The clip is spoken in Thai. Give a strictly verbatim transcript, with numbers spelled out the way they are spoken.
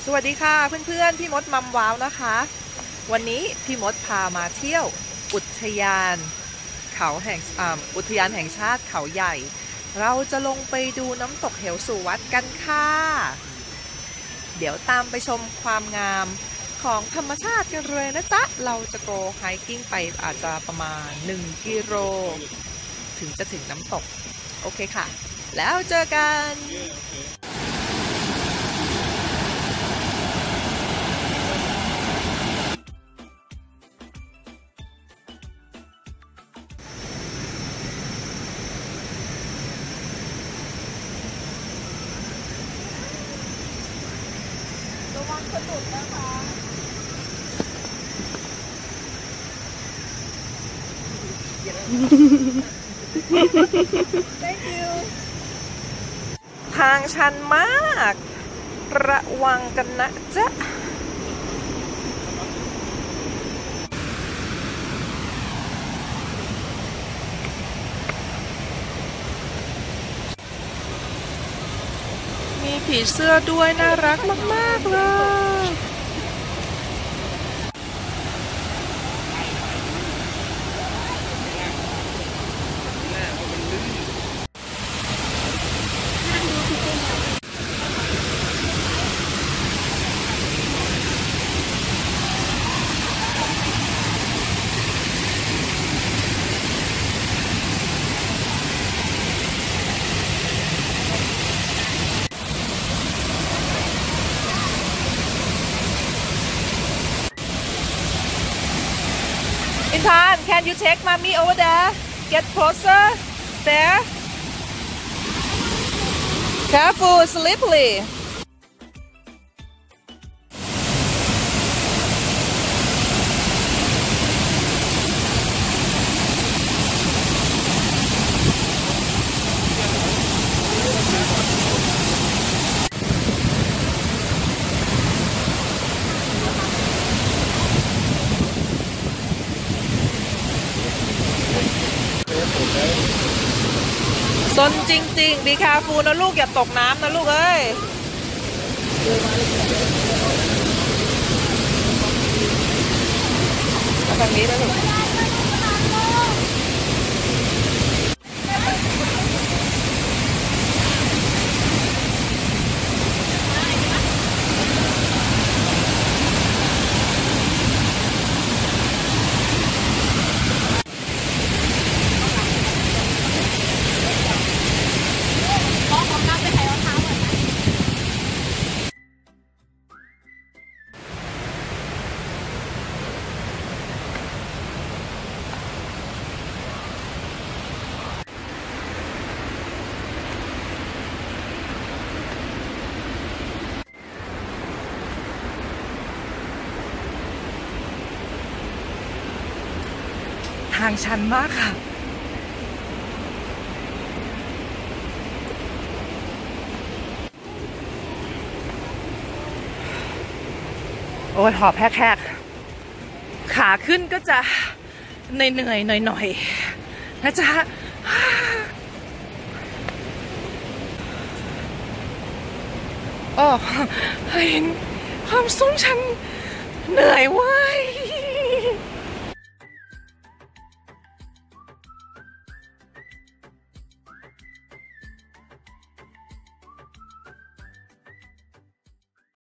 สวัสดีค่ะเพื่อนๆพี่มดมัมว้าวนะคะวันนี้พี่มดพามาเที่ยวอุทยานเขาแห่งอุทยานแห่งชาติเขาใหญ่เราจะลงไปดูน้ำตกเหวสุวัตกันค่ะเดี๋ยวตามไปชมความงามของธรรมชาติกันเลยนะจ๊ะเราจะโกไฮกิ้งไปอาจจะประมาณหนึ่งกิโลถึงจะถึงน้ำตกโอเคค่ะแล้วเจอกันระวังสะดุดนะคะ Thank you ทางชันมากระวังกันนะจ๊ะมีผีเสื้อด้วยน่ารักมากๆเลยIntan, can you take mommy over there? Get closer. There. Careful, slippery.ซนจริงๆบีคาฟูนะลูกอย่าตกน้ำนะลูกเอ้ยมาทางนี้นะลูกทางชันมากค่ะโอ้ยหอบแหกๆขาขึ้นก็จะเหนื่อยๆหน่อยๆนะจ๊ะโอ้เห็นความสูงชันเหนื่อยเว้ย